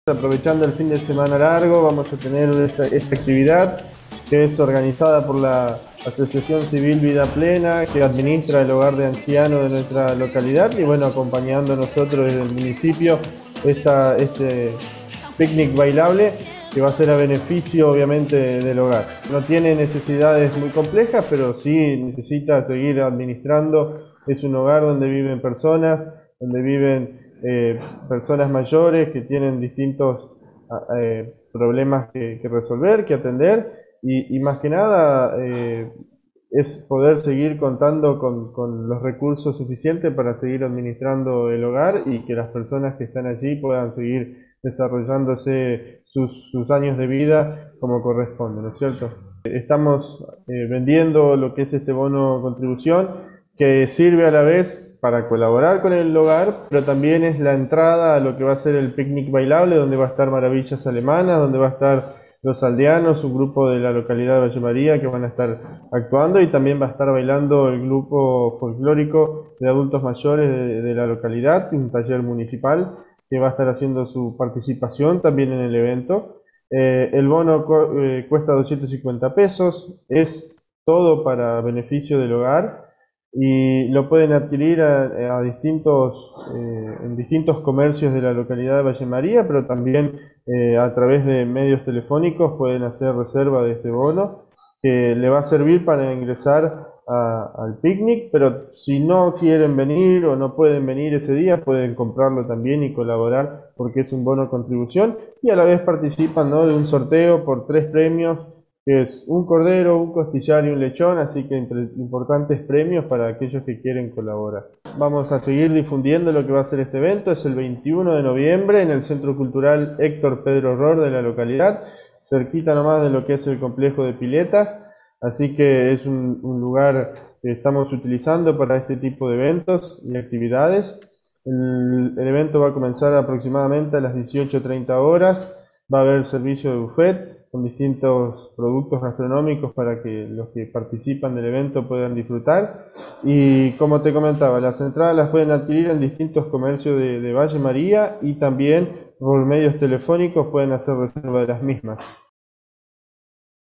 Aprovechando el fin de semana largo, vamos a tener esta actividad que es organizada por la Asociación Civil Vida Plena, que administra el hogar de ancianos de nuestra localidad, y bueno, acompañando a nosotros desde el municipio este picnic bailable que va a ser a beneficio obviamente del hogar. No tiene necesidades muy complejas, pero sí necesita seguir administrando. Es un hogar donde viven personas, donde viven personas mayores que tienen distintos problemas que resolver, que atender, y más que nada es poder seguir contando con los recursos suficientes para seguir administrando el hogar y que las personas que están allí puedan seguir desarrollándose sus años de vida como corresponde, ¿no es cierto? Estamos vendiendo lo que es este bono contribución, que sirve a la vez para colaborar con el hogar, pero también es la entrada a lo que va a ser el picnic bailable, donde va a estar Maravillas Alemanas, donde va a estar Los Aldeanos, un grupo de la localidad de Valle María que van a estar actuando, y también va a estar bailando el grupo folclórico de adultos mayores de la localidad, un taller municipal que va a estar haciendo su participación también en el evento. El bono cuesta 250 pesos, es todo para beneficio del hogar, y lo pueden adquirir en distintos comercios de la localidad de Valle María, pero también a través de medios telefónicos pueden hacer reserva de este bono, que le va a servir para ingresar al picnic, pero si no quieren venir o no pueden venir ese día, pueden comprarlo también y colaborar, porque es un bono contribución, y a la vez participan, ¿no?, de un sorteo por 3 premios, que es un cordero, un costillar y un lechón, así que importantes premios para aquellos que quieren colaborar. Vamos a seguir difundiendo lo que va a ser este evento. Es el 21 de noviembre en el Centro Cultural Héctor Pedro Ror de la localidad, cerquita nomás de lo que es el complejo de piletas, así que es un lugar que estamos utilizando para este tipo de eventos y actividades. El evento va a comenzar aproximadamente a las 18:30 horas, va a haber servicio de buffet con distintos productos gastronómicos para que los que participan del evento puedan disfrutar. Y como te comentaba, las entradas las pueden adquirir en distintos comercios de Valle María, y también por medios telefónicos pueden hacer reserva de las mismas.